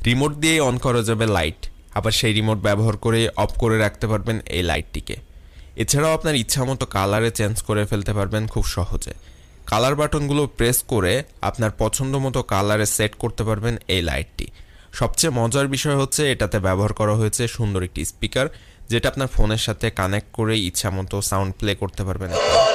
Remote দিয়ে on করা যাবে লাইট, আবার সেই রিমোট ব্যবহার করে অফ করে রাখতে পারবেন এই লাইটটিকে। এছাড়াও আপনার ইচ্ছামতো কালারে চেঞ্জ করে ফেলতে পারবেন খুব সহজে। কালার বাটনগুলো প্রেস করে আপনার পছন্দ মতো কালারে সেট করতে পারবেন এই লাইটটি। সবচেয়ে মজার বিষয় হচ্ছে এটাতে ব্যবহার করা হয়েছে সুন্দর একটি স্পিকার, যেটা আপনার ফোনের সাথে কানেক্ট করে ইচ্ছামতো সাউন্ড প্লে করতে পারবেন।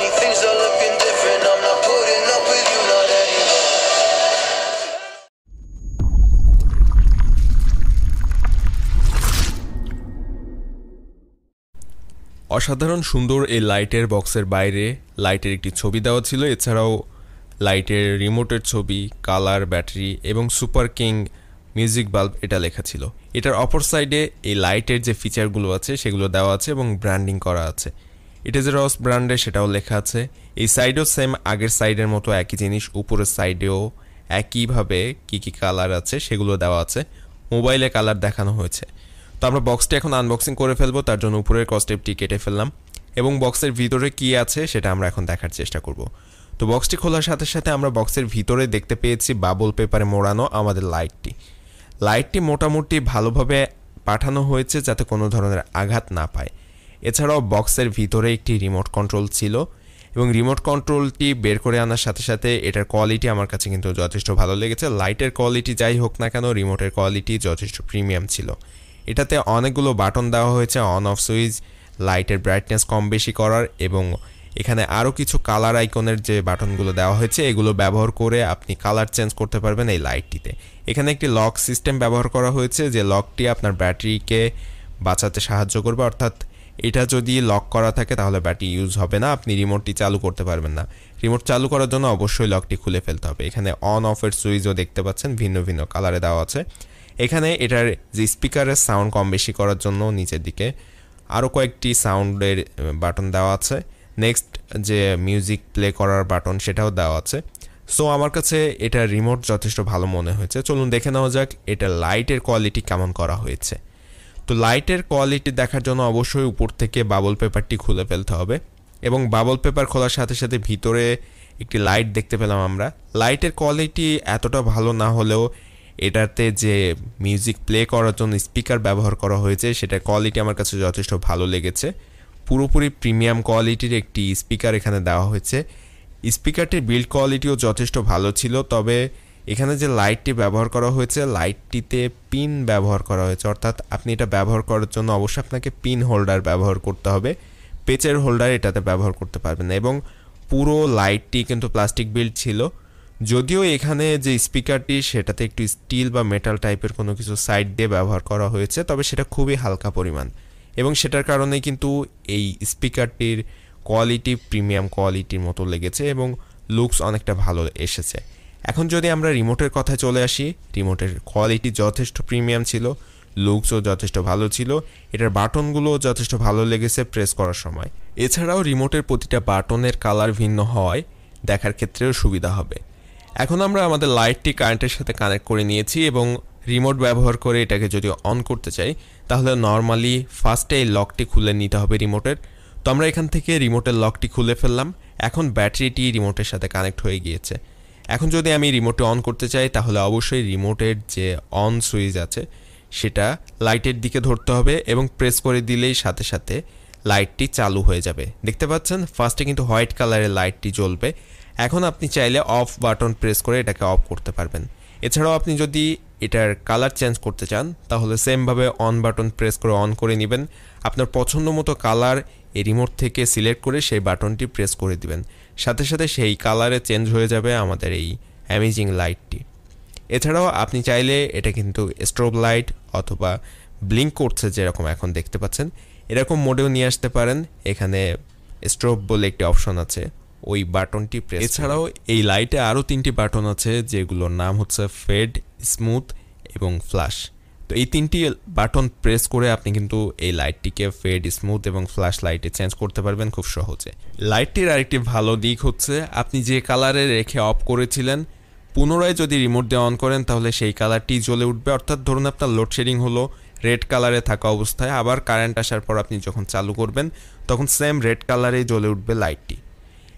অসাধারণ সুন্দর এই লাইটের বক্সের বাইরে লাইটের একটি ছবি দেওয়া ছিল, এছাড়াও লাইটের রিমোটের ছবি, কালার, ব্যাটারি এবং সুপার কিং মিউজিক বাল্ব এটা লেখা ছিল। এটার অপর সাইডে এই লাইটের যে ফিচারগুলো আছে সেগুলো দেওয়া আছে এবং ব্র্যান্ডিং করা আছে। এটা যে রস ব্র্যান্ডে সেটাও লেখা আছে। এই সাইডেও সেম আগের সাইডের মতো একই জিনিস, উপরের সাইডেও একইভাবে কি কি কালার আছে সেগুলো দেওয়া আছে। মোবাইলে কালার দেখানো হয়েছে। তো আমরা বক্সটি এখন আনবক্সিং করে ফেলবো, তার জন্য উপরের কস্টেপটি কেটে ফেললাম এবং বক্সের ভিতরে কি আছে সেটা আমরা এখন দেখার চেষ্টা করব। তো বক্সটি খোলার সাথে সাথে আমরা বক্সের ভিতরে দেখতে পেয়েছি বাবল পেপারে মোড়ানো আমাদের লাইটটি মোটামুটি ভালোভাবে পাঠানো হয়েছে যাতে কোনো ধরনের আঘাত না পায়। এছাড়াও বক্সের ভিতরে একটি রিমোট কন্ট্রোল ছিল এবং রিমোট কন্ট্রোলটি বের করে আনার সাথে সাথে এটার কোয়ালিটি আমার কাছে কিন্তু যথেষ্ট ভালো লেগেছে। লাইটের কোয়ালিটি যাই হোক না কেন, রিমোটের কোয়ালিটি যথেষ্ট প্রিমিয়াম ছিল। এটাতে অনেকগুলো বাটন দেওয়া হয়েছে, অন অফ সুইচ, লাইটের ব্রাইটনেস কম বেশি করার, এবং এখানে আরও কিছু কালার আইকনের যে বাটনগুলো দেওয়া হয়েছে এগুলো ব্যবহার করে আপনি কালার চেঞ্জ করতে পারবেন এই লাইটটিতে। এখানে একটি লক সিস্টেম ব্যবহার করা হয়েছে যে লকটি আপনার ব্যাটারিকে বাঁচাতে সাহায্য করবে, অর্থাৎ এটা যদি লক করা থাকে তাহলে ব্যাটারি ইউজ হবে না, আপনি রিমোটটি চালু করতে পারবেন না। রিমোট চালু করার জন্য অবশ্যই লকটি খুলে ফেলতে হবে। এখানে অন অফের সুইচও দেখতে পাচ্ছেন, ভিন্ন ভিন্ন কালারে দেওয়া আছে। এখানে এটার যে স্পিকারের সাউন্ড কম বেশি করার জন্য নিচের দিকে আরও কয়েকটি সাউন্ডের বাটন দেওয়া আছে। নেক্সট যে মিউজিক প্লে করার বাটন সেটাও দেওয়া আছে। সো আমার কাছে এটা রিমোট যথেষ্ট ভালো মনে হয়েছে। চলুন দেখে নেওয়া যাক এটা লাইটের কোয়ালিটি কেমন করা হয়েছে। তো লাইটের কোয়ালিটি দেখার জন্য অবশ্যই উপর থেকে বাবল পেপারটি খুলে ফেলতে হবে এবং বাবল পেপার খোলার সাথে সাথে ভিতরে একটি লাইট দেখতে পেলাম আমরা। লাইটের কোয়ালিটি এতটা ভালো না হলেও এটাতে যে মিউজিক প্লে করার জন্য স্পিকার ব্যবহার করা হয়েছে সেটার কোয়ালিটি আমার কাছে যথেষ্ট ভালো লেগেছে। পুরোপুরি প্রিমিয়াম কোয়ালিটির একটি স্পিকার এখানে দেওয়া হয়েছে। স্পিকারটির বিল্ড কোয়ালিটিও যথেষ্ট ভালো ছিল, তবে এখানে যে লাইটটি ব্যবহার করা হয়েছে লাইটটিতে পিন ব্যবহার করা হয়েছে, অর্থাৎ আপনি এটা ব্যবহার করার জন্য অবশ্যই আপনাকে পিন হোল্ডার ব্যবহার করতে হবে, পেচের হোল্ডার এটাতে ব্যবহার করতে পারবেন না। এবং পুরো লাইটটি কিন্তু প্লাস্টিক বিল্ড ছিল, যদিও এখানে যে স্পিকারটি সেটাতে একটু স্টিল বা মেটাল টাইপের কোনো কিছু সাইড দিয়ে ব্যবহার করা হয়েছে, তবে সেটা খুবই হালকা পরিমাণ এবং সেটার কারণে কিন্তু এই স্পিকারটির কোয়ালিটি প্রিমিয়াম কোয়ালিটির মতো লেগেছে এবং লুকস অনেকটা ভালো এসেছে। এখন যদি আমরা রিমোটের কথায় চলে আসি, রিমোটের কোয়ালিটি যথেষ্ট প্রিমিয়াম ছিল, লুকসও যথেষ্ট ভালো ছিল, এটার বাটনগুলোও যথেষ্ট ভালো লেগেছে প্রেস করার সময়। এছাড়াও রিমোটের প্রতিটা বাটনের কালার ভিন্ন হওয়ায় দেখার ক্ষেত্রেও সুবিধা হবে। এখন আমরা আমাদের লাইটটি কারেন্টের সাথে কানেক্ট করে নিয়েছি এবং রিমোট ব্যবহার করে এটাকে যদি অন করতে চাই তাহলে নর্মালি ফার্স্টে এই লকটি খুলে নিতে হবে রিমোটের। তো আমরা এখান থেকে রিমোটের লকটি খুলে ফেললাম। এখন ব্যাটারিটি রিমোটের সাথে কানেক্ট হয়ে গিয়েছে। এখন যদি আমি রিমোটে অন করতে চাই তাহলে অবশ্যই রিমোটের যে অন সুইচ আছে সেটা লাইটের দিকে ধরতে হবে এবং প্রেস করে দিলেই সাথে সাথে লাইটটি চালু হয়ে যাবে। দেখতে পাচ্ছেন ফার্স্টে কিন্তু হোয়াইট কালারের লাইটটি জ্বলবে। এখন আপনি চাইলে অফ বাটন প্রেস করে এটাকে অফ করতে পারবেন। এছাড়াও আপনি যদি এটার কালার চেঞ্জ করতে চান তাহলে সেমভাবে অন বাটন প্রেস করে অন করে নেবেন। আপনার পছন্দ মতো কালার এই রিমোট থেকে সিলেক্ট করে সেই বাটনটি প্রেস করে দিবেন, সাথে সাথে সেই কালারে চেঞ্জ হয়ে যাবে আমাদের এই অ্যামেজিং লাইটটি। এছাড়াও আপনি চাইলে এটা কিন্তু স্ট্রোব লাইট অথবা ব্লিঙ্ক করছে যেরকম এখন দেখতে পাচ্ছেন এরকম মোডেও নিয়ে আসতে পারেন। এখানে স্ট্রোব বলে একটি অপশন আছে, ওই বাটনটি প্রেস। এছাড়াও এই লাইটে আরও 3টি বাটন আছে যেগুলোর নাম হচ্ছে ফেড, স্মুথ এবং ফ্ল্যাশ। তো এই 3টি বাটন প্রেস করে আপনি কিন্তু এই লাইটটিকে ফেড, স্মুথ এবং ফ্ল্যাশ লাইটে চেঞ্জ করতে পারবেন খুব সহজে। লাইটটির আরেকটি ভালো দিক হচ্ছে আপনি যে কালারে রেখে অফ করেছিলেন পুনরায় যদি রিমোট দিয়ে অন করেন তাহলে সেই কালারটি জ্বলে উঠবে। অর্থাৎ ধরুন আপনার লোডশেডিং হলো, রেড কালারে থাকা অবস্থায় আবার কারেন্ট আসার পর আপনি যখন চালু করবেন তখন সেম রেড কালারেই জ্বলে উঠবে লাইটটি।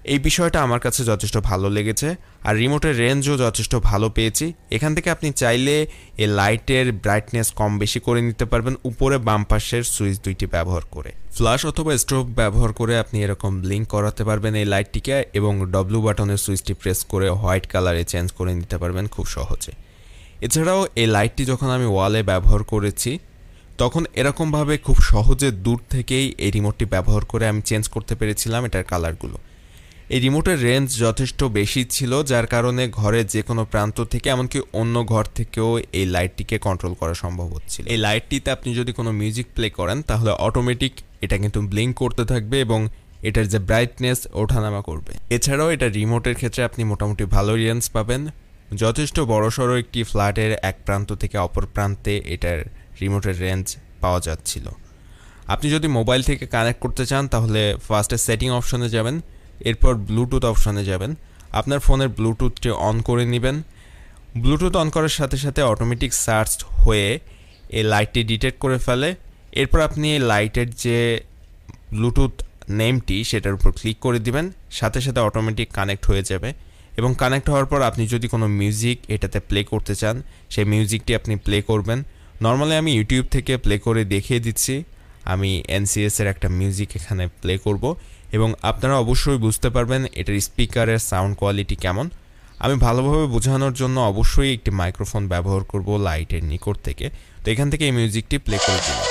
এই বিষয়টা আমার কাছে যথেষ্ট ভালো লেগেছে। আর রিমোটের রেঞ্জও যথেষ্ট ভালো পেয়েছি। এখান থেকে আপনি চাইলে এই লাইটের ব্রাইটনেস কম বেশি করে নিতে পারবেন উপরে বাম পাশের সুইচ দুইটি ব্যবহার করে। ফ্ল্যাশ অথবা স্ট্রোব ব্যবহার করে আপনি এরকম ব্লিঙ্ক করাতে পারবেন এই লাইটটিকে, এবং ডব্লু বাটনের সুইচটি প্রেস করে হোয়াইট কালারে চেঞ্জ করে নিতে পারবেন খুব সহজে। এছাড়াও এই লাইটটি যখন আমি ওয়ালে ব্যবহার করেছি তখন এরকমভাবে খুব সহজে দূর থেকেই এই রিমোটটি ব্যবহার করে আমি চেঞ্জ করতে পেরেছিলাম এটার কালারগুলো। এই রিমোটের রেঞ্জ যথেষ্ট বেশি ছিল, যার কারণে ঘরের যে কোনো প্রান্ত থেকে এমনকি অন্য ঘর থেকেও এই লাইটটিকে কন্ট্রোল করা সম্ভব হচ্ছিল। এই লাইটটিতে আপনি যদি কোনো মিউজিক প্লে করেন তাহলে অটোমেটিক এটা কিন্তু ব্লিঙ্ক করতে থাকবে এবং এটার যে ব্রাইটনেস ওঠানামা করবে। এছাড়াও এটা রিমোটের ক্ষেত্রে আপনি মোটামুটি ভালো রেঞ্জ পাবেন। যথেষ্ট বড়সড় একটি ফ্ল্যাটের এক প্রান্ত থেকে অপর প্রান্তে এটার রিমোটের রেঞ্জ পাওয়া যাচ্ছিল। আপনি যদি মোবাইল থেকে কানেক্ট করতে চান তাহলে ফার্স্টে সেটিং অপশনে যাবেন, এরপর ব্লুটুথ অপশনে যাবেন। আপনার ফোনের ব্লুটুথটি অন করে নেবেন। ব্লুটুথ অন করার সাথে সাথে অটোমেটিক সার্চ হয়ে এই লাইটটি ডিটেক্ট করে ফেলে। এরপর আপনি এই লাইটের যে ব্লুটুথ নেমটি সেটার উপর ক্লিক করে দিবেন, সাথে সাথে অটোমেটিক কানেক্ট হয়ে যাবে। এবং কানেক্ট হওয়ার পর আপনি যদি কোনো মিউজিক এটাতে প্লে করতে চান সেই মিউজিকটি আপনি প্লে করবেন। নর্মালি আমি ইউটিউব থেকে প্লে করে দেখিয়ে দিচ্ছি। আমি এনসিএসের একটা মিউজিক এখানে প্লে করব এবং আপনারা অবশ্যই বুঝতে পারবেন এটার স্পিকারের সাউন্ড কোয়ালিটি কেমন। আমি ভালোভাবে বোঝানোর জন্য অবশ্যই একটি মাইক্রোফোন ব্যবহার করব লাইটের নিকট থেকে। তো এখান থেকে এই মিউজিকটি প্লে করে দিলাম।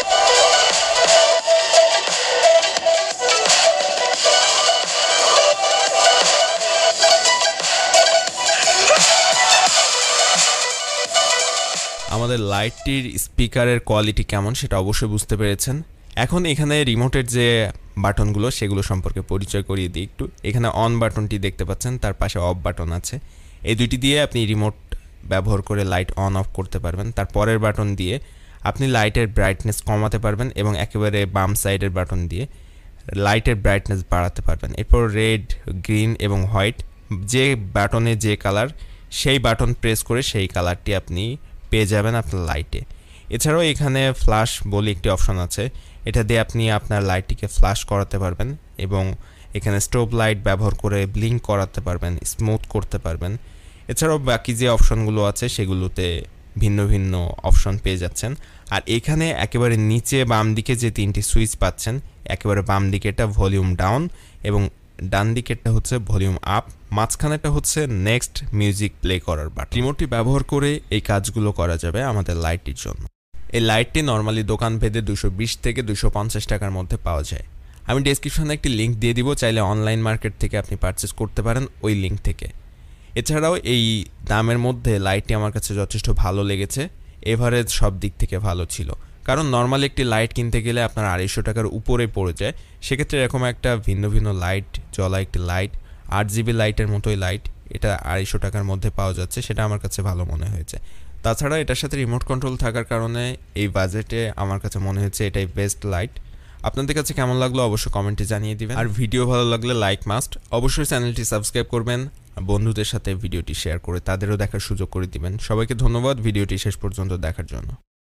আমাদের লাইটটির স্পিকারের কোয়ালিটি কেমন সেটা অবশ্যই বুঝতে পেরেছেন। এখন এখানে রিমোটের যে বাটনগুলো সেগুলো সম্পর্কে পরিচয় করিয়ে দিই একটু। এখানে অন বাটনটি দেখতে পাচ্ছেন, তার পাশে অফ বাটন আছে। এই দুইটি দিয়ে আপনি রিমোট ব্যবহার করে লাইট অন অফ করতে পারবেন। তার পরের বাটন দিয়ে আপনি লাইটের ব্রাইটনেস কমাতে পারবেন এবং একেবারে বাম সাইডের বাটন দিয়ে লাইটের ব্রাইটনেস বাড়াতে পারবেন। এরপর রেড, গ্রিন এবং হোয়াইট যে বাটনে যে কালার সেই বাটন প্রেস করে সেই কালারটি আপনি পেয়ে যাবেন আপনার লাইটে। এছাড়াও এখানে ফ্ল্যাশ বলে একটি অপশন আছে, এটা দিয়ে আপনি আপনার লাইটটিকে ফ্ল্যাশ করাতে পারবেন এবং এখানে স্ট্রোব লাইট ব্যবহার করে ব্লিঙ্ক করাতে পারবেন, স্মুথ করতে পারবেন। এছাড়াও বাকি যে অপশনগুলো আছে সেগুলোতে ভিন্ন ভিন্ন অপশন পেয়ে যাচ্ছেন। আর এখানে একেবারে নিচে বাম দিকে যে তিনটি সুইচ পাচ্ছেন, একেবারে বাম দিকেটা ভলিউম ডাউন এবং ডান দিকেরটা হচ্ছে ভলিউম আপ, মাঝখানেটা হচ্ছে নেক্সট মিউজিক প্লে করার বাটন। রিমোটটি ব্যবহার করে এই কাজগুলো করা যাবে আমাদের লাইটটির জন্য। এই লাইটটি নর্মালি দোকান ভেদে 220 থেকে 250 টাকার মধ্যে পাওয়া যায়। আমি ডেসক্রিপশনে একটি লিঙ্ক দিয়ে দিব, চাইলে অনলাইন মার্কেট থেকে আপনি পারচেস করতে পারেন ওই লিঙ্ক থেকে। এছাড়াও এই দামের মধ্যে লাইটটি আমার কাছে যথেষ্ট ভালো লেগেছে, এভারেজ সব দিক থেকে ভালো ছিল। কারণ নর্মালি একটি লাইট কিনতে গেলে আপনার 250 টাকার উপরে পড়ে যায়। সেক্ষেত্রে এরকম একটা ভিন্ন ভিন্ন লাইট জ্বলা একটি লাইট, RGB লাইটের মতোই লাইট, এটা 250 টাকার মধ্যে পাওয়া যাচ্ছে, সেটা আমার কাছে ভালো মনে হয়েছে। তাছাড়া এটার সাথে রিমোট কন্ট্রোল থাকার কারণে এই বাজেটে আমার কাছে মনে হচ্ছে এটাই বেস্ট লাইট। আপনাদের কাছে কেমন লাগলো অবশ্যই কমেন্টে জানিয়ে দিবেন। আর ভিডিও ভালো লাগলে লাইক মাস্ট, অবশ্যই চ্যানেলটি সাবস্ক্রাইব করবেন। বন্ধুদের সাথে ভিডিওটি শেয়ার করে তাদেরও দেখার সুযোগ করে দিবেন। সবাইকে ধন্যবাদ ভিডিওটি শেষ পর্যন্ত দেখার জন্য।